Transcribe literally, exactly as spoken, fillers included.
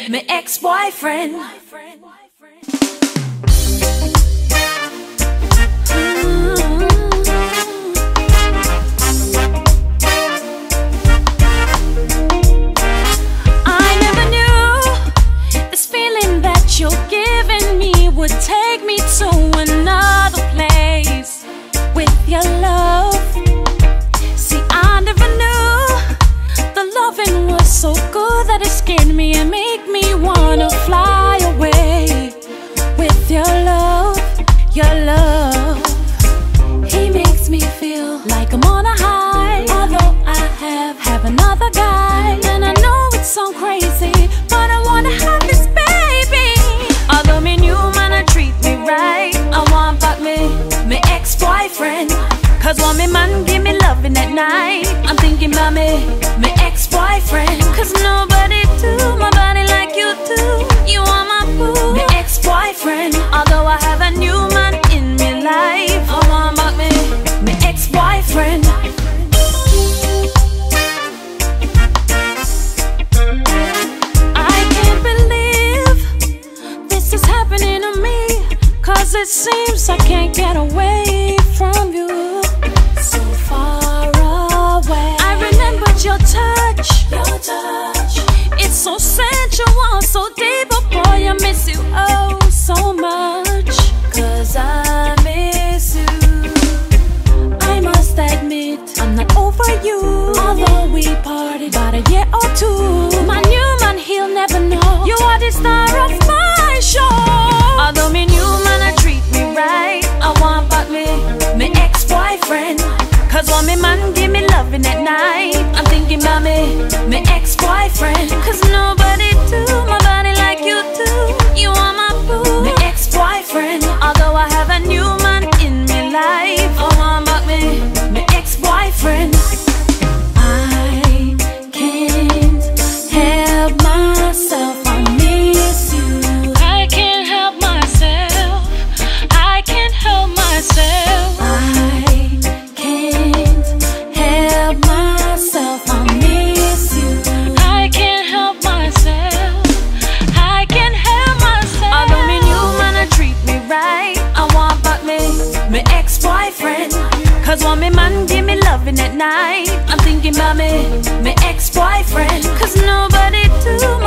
my ex-boyfriend. Would take me to another place with your love. See, I never knew the loving was so good that it scared me and made me wanna fly away with your love, your love. He makes me feel like I'm on a high, although I have have another guy. And I know it sounds crazy, but I wanna have this baby. Although me new man a treat me right, I want back me, me ex-boyfriend. Cause when me man give me loving at night, I'm thinking about me, me ex-boyfriend. Cause nobody do my body like you do. You are my boo, me ex-boyfriend. Although I have a new man in me life, I want back me, me ex-boyfriend. Cause it seems I can't get away from you. So far away. I remembered your touch, your touch. It's so sensual, so deep, but boy I miss you oh so much. Cause I miss you. I must admit I'm not over you. Although we parted about a year or two, my new man, he'll never know you are the star of my show. Although me new man a treat me right, I want back me, me ex-boyfriend. Cause when me man give me loving at night, I'm thinking about me, me ex-boyfriend. Cause nobody do my body like you do. You are my boo, me ex-boyfriend. Although I have a new man in me life, I want back me, me ex-boyfriend. I can't help myself, I miss you. I can't help myself, I can't help myself. I can't help myself, I miss you. I can't help myself, I can't help myself. Although me new man a treat me right, I want back me, me ex-boyfriend. Cause when me man give me loving at night, I'm thinking about me, me ex-boyfriend. Cause nobody do